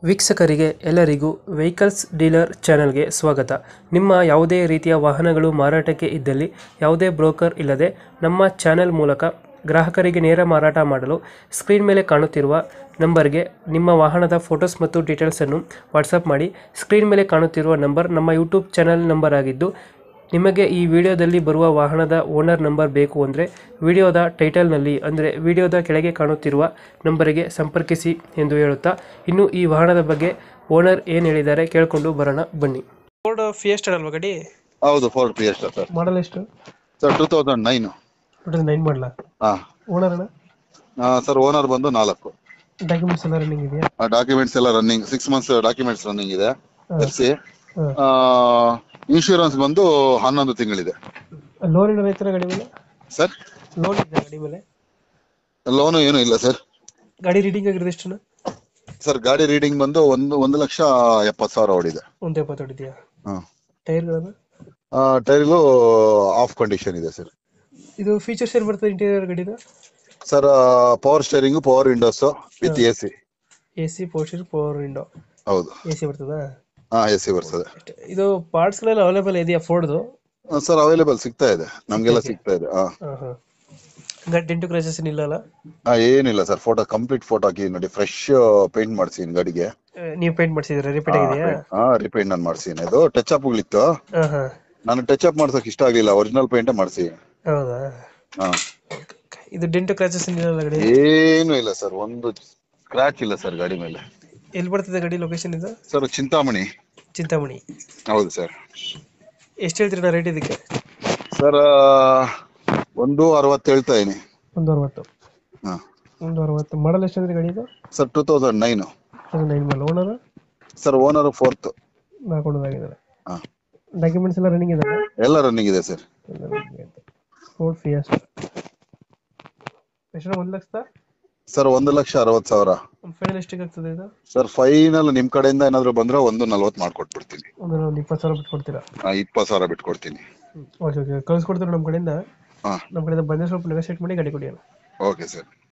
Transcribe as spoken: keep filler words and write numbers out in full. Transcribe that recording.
ವೀಕ್ಷಕರಿಗೆ ಎಲ್ಲರಿಗೂ vehicles dealer ಚಾನೆಲ್ಗೆ ಸ್ವಾಗತ. ನಿಮ್ಮ ಯಾವುದೇ ರೀತಿಯ ವಾಹನಗಳು ಮಾರಾಟಕ್ಕೆ ಇದ್ದಲ್ಲಿ ಯಾವುದೇ ಬ್ರೋಕರ್ ಇಲ್ಲದೆ ನಮ್ಮ ಚಾನೆಲ್ ಮೂಲಕ ಗ್ರಾಹಕರಿಗೆ ನೇರ ಮಾರಾಟ ಮಾಡಲು ಸ್ಕ್ರೀನ್ ಮೇಲೆ ಕಾಣುತ್ತಿರುವ ನಂಬರ್ಗೆ ನಿಮ್ಮ ವಾಹನದ ಫೋಟೋಸ್ ಮತ್ತು ಡೀಟೇಲ್ಸನ್ನು ವಾಟ್ಸಪ್ ಮಾಡಿ. ಸ್ಕ್ರೀನ್ ಮೇಲೆ ಕಾಣುತ್ತಿರುವ ನಂಬರ್ ನಮ್ಮ ಯೂಟ್ಯೂಬ್ ಚಾನೆಲ್ ನಂಬರ್ ಆಗಿದ್ದು, ನಿಮಗೆ ಈ ವಿಡಿಯೋದಲ್ಲಿ ಬರುವ ವಾಹನದ ಓನರ್ ನಂಬರ್ ಬೇಕು ಅಂದರೆ ವಿಡಿಯೋದ ಟೈಟಲ್ನಲ್ಲಿ ಅಂದರೆ ವಿಡಿಯೋದ ಕೆಳಗೆ ಕಾಣುತ್ತಿರುವ ನಂಬರಿಗೆ ಸಂಪರ್ಕಿಸಿ ಎಂದು ಹೇಳುತ್ತಾ, ಇನ್ನು ಈ ವಾಹನದ ಬಗ್ಗೆ ಓನರ್ ಏನು ಹೇಳಿದ್ದಾರೆ ಕೇಳಿಕೊಂಡು ಬರೋಣ ಬನ್ನಿ. ಫೋರ್ಡ್ ಫಿಯೆಸ್ಟಾ ಅಲ್ವಾ ಗಾಡಿ? ಹೌದು, ಫೋರ್ಡ್ ಫಿಯೆಸ್ಟಾ ಸರ್. ಮಾಡಲ್ ಎಷ್ಟು sir two thousand nine. Nine model. ಹಾ ಓನರ್ ಅಣ್ಣ? ಸರ್ ಓನರ್ ಬಂದು ನಾಲ್ಕು. ಡಾಕ್ಯುಮೆಂಟ್ಸ್ ಎಲ್ಲ ರನ್ನಿಂಗ್ ಇದೆಯಾ? ಡಾಕ್ಯುಮೆಂಟ್ಸ್ ಎಲ್ಲ running, six months documents running ಇದೆ. ಎಫ್ ಸಿ ಇನ್ಶೂರೆನ್ಸ್ ಬಂದು ಹನ್ನೊಂದು ತಿಂಗಳಿದೆ. ಲೋನ್ ಏನಾರ ಐತರ ಗಾಡಿ ಮೇಲೆ? ಸರ್ ಲೋನ್ ಇದೆ ಗಾಡಿ ಮೇಲೆ? ಲೋನು ಏನು ಇಲ್ಲ ಸರ್. ಗಾಡಿ ರೀಡಿಂಗ್ ಆಗಿರೋದು ಎಷ್ಟು? ಸರ್ ಗಾಡಿ ರೀಡಿಂಗ್ ಬಂದು ಒಂದು ಒಂದು ಲಕ್ಷ ಎಪ್ಪತ್ತು ಸಾವಿರ ಓಡಿದೆ. ಒಂದು ಎಪ್ಪತ್ತು ಹೊಡಿದೆಯಾ? ಹಾ. ಟೈರ್ಗಳನ್ನು? ಟೈರ್ಗಳು ಆಫ್ ಕಂಡೀಷನ್ ಇದೆ ಸರ್. ಇದು ಫೀಚರ್ಸ್ ಏನು ಬರ್ತದೆ ಇಂಟೀರಿಯರ್ ಗಾಡಿದು? Sir power steering, power windows with A C. A C, power power window. ಹೌದು, ಎ ಸಿ ಬರ್ತದಾ? ಹಾ ಎ ಸಿ ಬರ್ತದೆ. ಇದು ಪಾರ್ಟ್ಸ್ ಗಳೆಲ್ಲ ಅವೈಲೇಬಲ್ ಇದೆಯಾ ಫೋರ್ಡ್ದು? ಸರ್ ಅವೈಲೇಬಲ್ ಸಿಗ್ತಾ ಇದೆ, ನಮ್ಗೆಲ್ಲ ಸಿಗ್ತಾ ಇದೆ. ಹಾ ಗಾಡಿ ಡೆಂಟು ಕ್ರಾಚಸ್ ಏನಿಲ್ಲ ಅಲ್ಲ? ಹಾ ಏನಿಲ್ಲ ಸರ್. ಫೋಟೋ ಕಂಪ್ಲೀಟ್ ಫೋಟೋ ಹಾಕಿ ನೋಡಿ, ಫ್ರೆಶ್ ಪೇಂಟ್ ಮಾಡ್ಸಿದೀನಿ ಗಾಡಿಗೆ. ನೀವು ಪೇಂಟ್ ಮಾಡಿಸಿದ್ರೆ ರಿಪೀಟ್ ಆಗಿದೆಯಾ? ಹಾ ರಿಪೇಂಟ್ ನಾನು ಮಾಡ್ಸಿದೀನಿ. ಇದು ಟಚ್ ಅಪ್ ಗಳಿತ್ತು, ಹಾ ಹಾ. ನಾನು ಟಚ್ ಅಪ್ ಮಾಡ್ಸಕ್ ಇಷ್ಟ ಆಗ್ಲಿಲ್ಲ, ಒರಿಜಿನಲ್ ಪೇಂಟ್ ಮಾಡ್ಸಿ. ಹೌದಾ? ಹಾ. ಇದು ಡೆಂಟು ಕ್ರಾಚಸ್ ಏನಿಲ್ಲ ಗಾಡಿ? ಏನು ಇಲ್ಲ ಸರ್, ಒಂದು ಸ್ಕ್ರಾಚ್ ಇಲ್ಲ ಸರ್ ಗಾಡಿ ಮೇಲೆ. ಎಲ್ಲಿ ಬರ್ತದೆ ಗಾಡಿ ಲೊಕೇಶನ್ ಇದು? ಸರ್ ಚಿಂತಾಮಣಿ. ಚಿಂತಾಮಣಿ. ಹೌದು ಸರ್. ಎಷ್ಟು ಹೇಳ್ತೀರಾ ರೇಟ್ ಇದಕ್ಕೆ? ಸರ್ ಒಂದು ಅರವತ್ತು ಹೇಳ್ತಾ ಇದೀನಿ. ಒಂದು ಅರವತ್ತು? ಹಾ. ಒಂದು ಅರವತ್ತು. ಮಾಡಲ್ ಎಷ್ಟು ಅಂದ್ರೆ ಗಾಡಿ ಇದು? Sir two thousand nine. Nine model. Owner? Sir owner fourth. ನಾಲ್ಕೊಂಡದಾಗಿದ್ದಾರೆ. ಹಾ. ಡಾಕ್ಯುಮೆಂಟ್ಸ್ ಎಲ್ಲ ರನ್ನಿಂಗ್ ಇದೆ? ಎಲ್ಲ ರನ್ನಿಂಗ್ ಇದೆ ಸರ್. ಫೋರ್ಡ್ ಫಿಯೆಸ್ಟಾ ಎಷ್ಟು? ಒಂದು ಲಕ್ಷ? ಸರ್ ಒಂದು ಲಕ್ಷ ಅರವತ್ತು ಸಾವಿರ. ಫೈನಲ್ ಎಷ್ಟಿಗೆ ಆಗ್ತದೆ ಇದು? ಸರ್ ಫೈನಲ್ ನಿಮ್ ಕಡೆಯಿಂದ ಏನಾದ್ರು ಬಂದ್ರೆ ಒಂದು ನಲ್ವತ್ತು ಮಾಡ್ಕೊಟ್ಬಿಡ್ತೀನಿ. ಒಂದು ಒಂದು ಇಪ್ಪತ್ತು ಸಾವಿರ ಬಿಟ್ಟು ಕೊಡ್ತೀರಾ? ಇಪ್ಪತ್ತು ಸಾವಿರ ಬಿಟ್ಕೊಡ್ತೀನಿ. ಓಕೆ ಓಕೆ, ಕಳ್ಸಿಕೊಡ್ತೀರಾ ನಮ್ಮ ಕಡೆಯಿಂದ. ಹಾ. ನಮ್ಮ ಕಡೆಯಿಂದ ಬಂದರೆ ಸ್ವಲ್ಪ ನೆಗೋಸಿಯೇಟ್ ಮಾಡಿ ಗಾಡಿ ಕೊಡಿ. Okay sir.